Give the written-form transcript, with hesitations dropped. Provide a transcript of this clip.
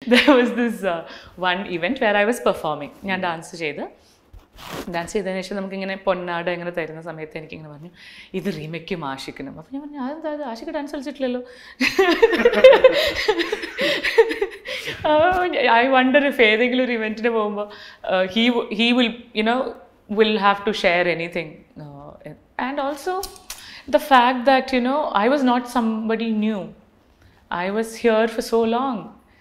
there was this one event where I was performing. ഞാൻ dance ചെയ്തതിന് ശേഷം നമുക്കിങ്ങനെ പൊന്നാട് ഇങ്ങനെ തരുന്ന സമയത്ത് എനിക്കിങ്ങനെ പറഞ്ഞു ഇത് റീമയ്ക്കും ആഷിക്കിനും. അപ്പോൾ ഞാൻ പറഞ്ഞു അതെന്താ ആഷിക്ക് ഡാൻസ് കളിച്ചിട്ടില്ലല്ലോ. I wonder if ഏതെങ്കിലും ഒരു ഇവൻറ്റിന് പോകുമ്പോൾ he will will have to share anything. And also the fact that I was not somebody new. I was here for so long.